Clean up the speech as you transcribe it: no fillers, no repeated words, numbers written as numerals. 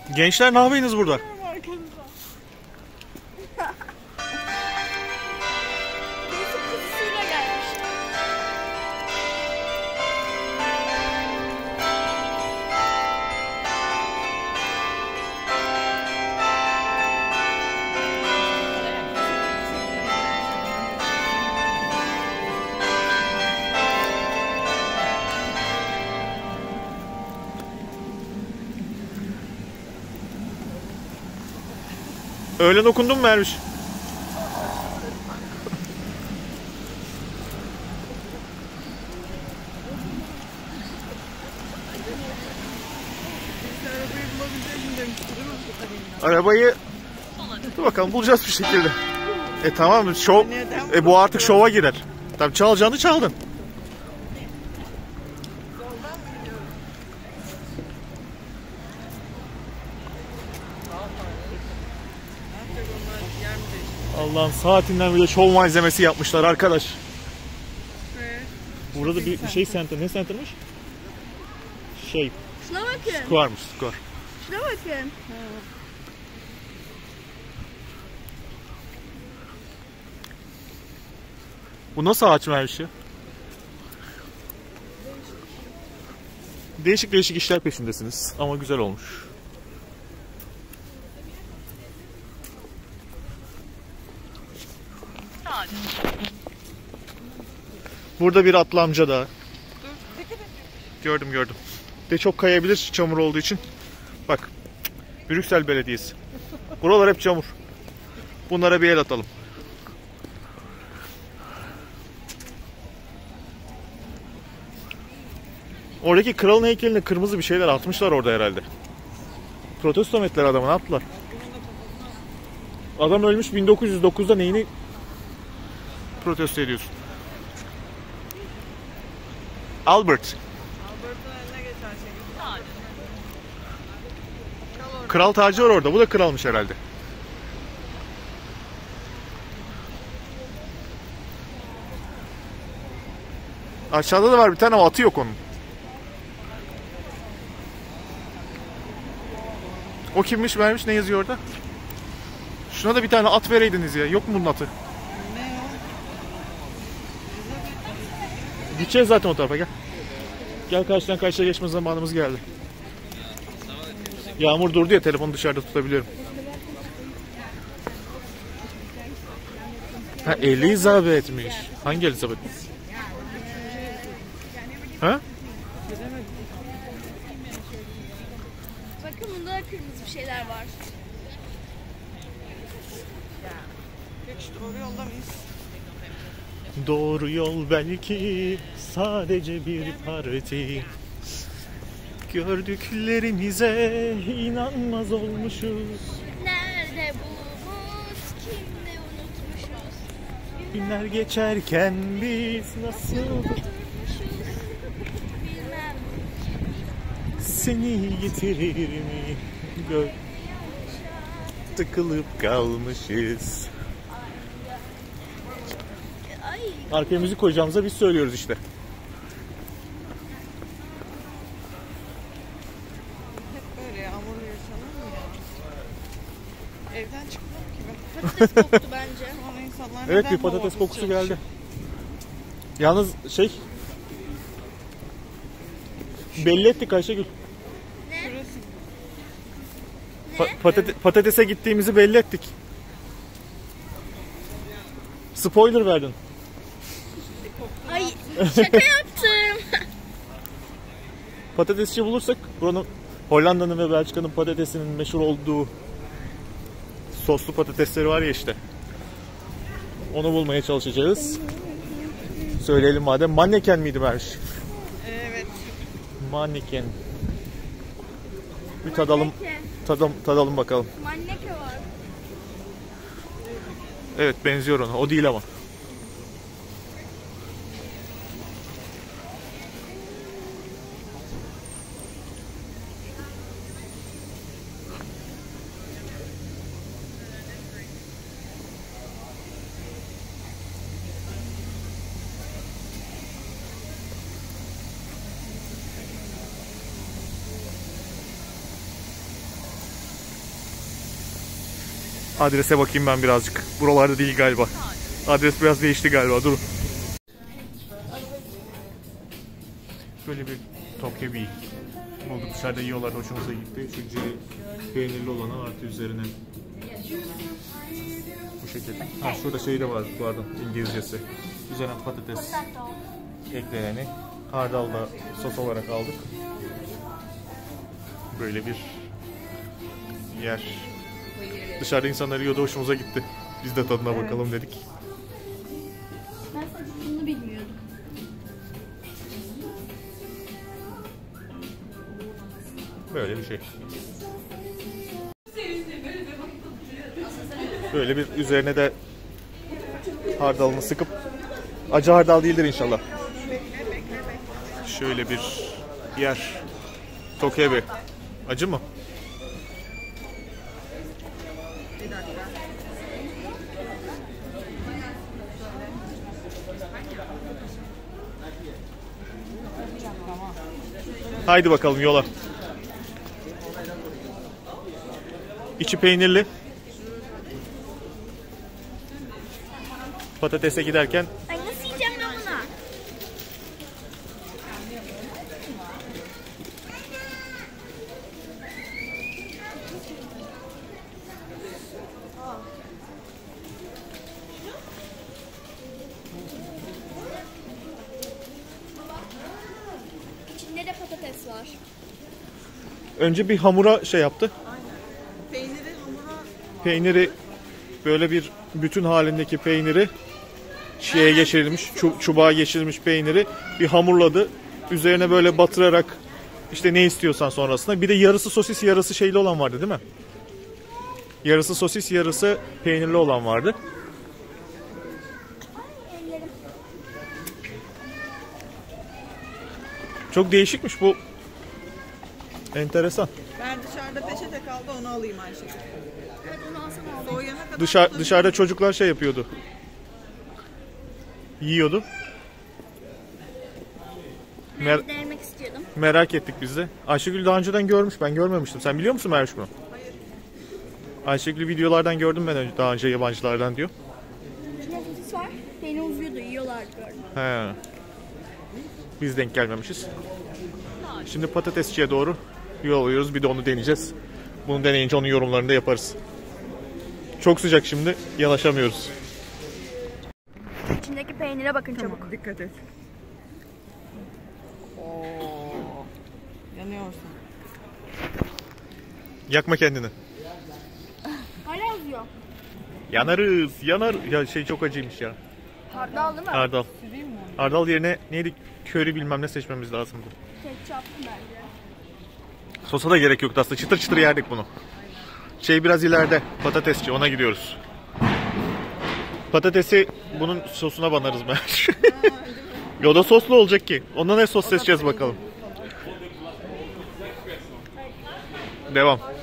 Gençler ne yapıyorsunuz burada? Öğlen okundun mu Ermiş? Arabayı dur bakalım bulacağız bir şekilde. Tamam şov. Bu artık şova girer. Tabii çalacağını çaldın. Allah'ın saatinden bile şov malzemesi yapmışlar arkadaş. Burada da bir şey center. Ne center'mış? Şuna bakın. Square'mış. Square. Şuna bakın. Bu nasıl ağaç vermiş ya? Değişik değişik işler peşindesiniz ama güzel olmuş. Burada bir atlı amca daha. Gördüm. De çok kayabilir çamur olduğu için. Bak. Brüksel Belediyesi. Buralar hep çamur. Bunlara bir el atalım. Oradaki kralın heykeline kırmızı bir şeyler atmışlar orada herhalde. Protesto mu ettiler adamı, ne yaptılar? Adam ölmüş 1909'da, neyini protesto ediyorsun? Albert. Kral tacı var orada. Bu da kralmış herhalde. Aşağıda da var bir tane ama atı yok onun. O kimmiş, vermiş, ne yazıyor orada? Şuna da bir tane at vereydiniz ya. Yok mu bunun atı? Gideceğiz zaten o tarafa, gel. Gel, karşıdan karşıya geçme zamanımız geldi. Yağmur durdu ya, telefonu dışarıda tutabiliyorum. Ha, Elizabeth'miş. Hangi Elizabeth? Ha? Bakın bunda da kırmızı bir şeyler var. Doğru yolda mıyız? Doğru yol belki sadece bir parti. Gördüklerimize inanmaz olmuşuz. Nerede bu umut? Kimde unutmuşuz? Günler geçerken biz nasıl Bilmem. seni getirir mi? Tıkılıp kalmışız. Ay. Arkaya müzik koyacağımıza biz söylüyoruz işte. Hep böyle yağmurlu yaşanır mı ya? Evden çıkmam ki ben. Patates koktu bence. Ama insanlar Evet, neden bir patates havasız kokusu çalışıyor? geldi. Yalnız belli ettik Ayşegül. Şurası. Patatese gittiğimizi belli ettik. Spoiler verdin. Ay şaka yaptım. Patatesçi bulursak, buranın, Hollanda'nın ve Belçika'nın patatesinin meşhur olduğu soslu patatesleri var ya işte. Onu bulmaya çalışacağız. Söyleyelim madem. Manneken miydi Merş? Evet. Manneken. Bir tadalım bakalım. Manneke var. Evet, benziyor ona. O değil ama. Adrese bakayım ben birazcık. Buralarda değil galiba. Adres biraz değişti galiba. Dur. Böyle bir tokebi bulduk. Dışarıda yiyorlar. Hoşumuza gitti. Şu peynirli olanı artı üzerine bu şekilde. Ha, şurada şey de var bu arada, İngilizcesi. Üzerine patates ekleneni. Hardal da sos olarak aldık. Böyle bir yer. Dışarıda insanlar yiyordu, hoşumuza gitti. Biz de tadına bakalım dedik. Ben sadece bunu bilmiyordum. Böyle bir şey. Böyle bir üzerine de hardalını sıkıp, acı hardal değildir inşallah. Şöyle bir yer. Tokebi. Acı mı? Haydi bakalım yola. İçi peynirli. Patatese giderken Ay nasıl yiyeceğim ben bunu? İçinde de patates var. önce bir hamura şey yaptı. Peyniri hamura Peyniri böyle bir bütün halindeki peyniri şeye geçirilmiş, çubuğa geçirilmiş peyniri bir hamurladı. Üzerine böyle batırarak işte ne istiyorsan sonrasında. Bir de yarısı sosis, yarısı şeyli olan vardı değil mi? Yarısı sosis, yarısı peynirli olan vardı. Çok değişikmiş bu. Enteresan. ben dışarıda peçete kaldı onu alayım Ayşe. Evet onu alsana abi. Soğuyana kadar Dışarıda çocuklar şey yapıyordu. Yiyordu. Ben denemek istiyordum. Merak ettik biz de. Ayşegül daha önceden görmüş. Ben görmemiştim. Sen biliyor musun Merviş bunu? Hayır. Ayşegül'ü videolardan gördüm ben daha önce, yabancılardan diyor. İçinde sosis var. Peynir uzuyordu. Yiyorlardı gördüm. He. Biz denk gelmemişiz. Şimdi patatesçiye doğru yol alıyoruz. Bir de onu deneyeceğiz. Bunu deneyince onun yorumlarını da yaparız. Çok sıcak şimdi. Yanaşamıyoruz. İçindeki peynire bakın çabuk. Dikkat et. Oo. Yanıyorsun. Yakma kendini. Hala uzuyor. Yanarız. Yanar. Ya şey çok acıymış ya. Hardal değil mi? Hardal. Süreyim mi? Hardal yerine neydi? Köri bilmem ne seçmemiz lazımdı. Ketçap bence. Sosa da gerek yoktu aslında. Çıtır çıtır yerdik bunu. Şey biraz ileride. Patatesçi. Ona gidiyoruz. Patatesi bunun sosuna banarız ben. Ya da soslu olacak ki. Ondan ne sos seçeceğiz bakalım. Devam.